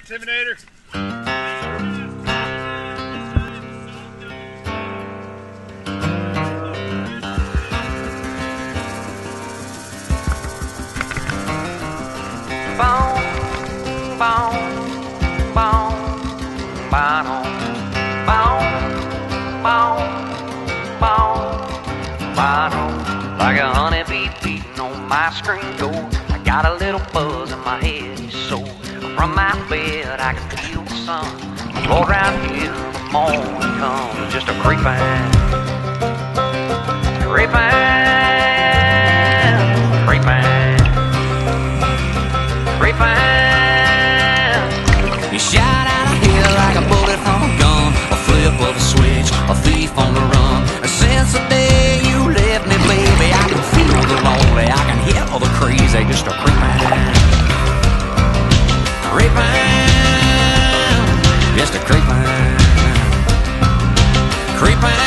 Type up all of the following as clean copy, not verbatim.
Timinator. Boom, boom, boom, boom, boom, boom, boom, boom. Like a honeybee beating on my screen door. I got a little buzz in my head, so from my bed I can feel the sun. Floor around here, the morning comes, just a creeping, creeping, creeping. You shot out of here like a bullet from a gun, a flip of a switch, a thief on the run. Since the day you left me, baby, I can feel the lonely, I can hear all the crazy, just a creeping, just a creeping, creeping.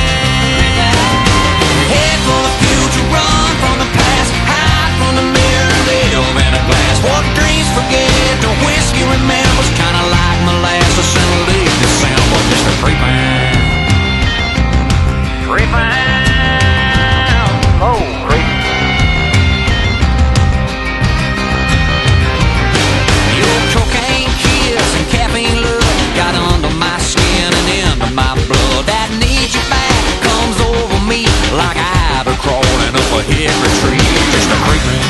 Head for the future, run from the past, hide from the mirror, live in a glass. What dreams forget, the whiskey remembers, kinda like molasses in late December. Just a creeping, oh creeping. Your cocaine kiss and caffeine love got under my skin and into my blood. That need you back comes over me like I've been crawling up a hickory tree. Just a creeping,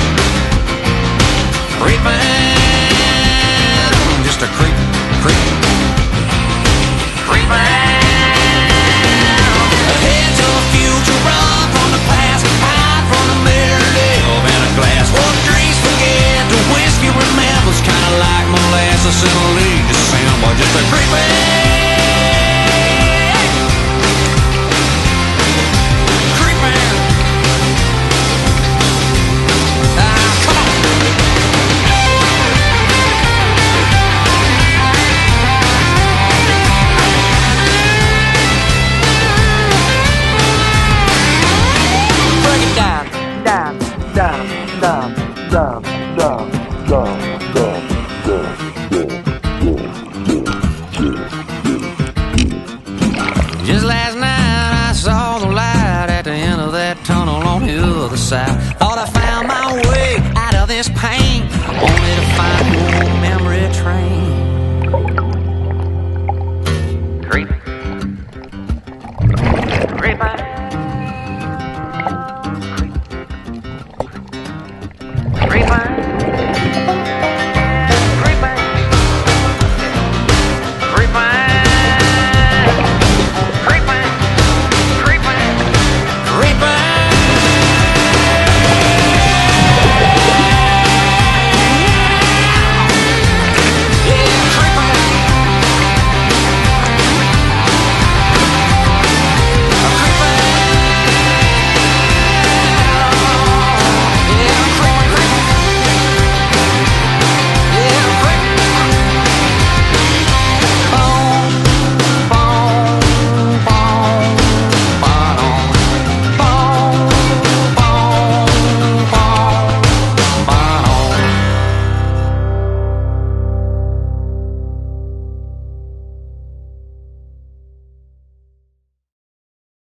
just a creeping, Head to the future, run from the past, hide from the mirror, live in a glass. What dreams forget, the whiskey remembers, kinda like molasses in late December. Just a creeping. Down, down, down, down, down.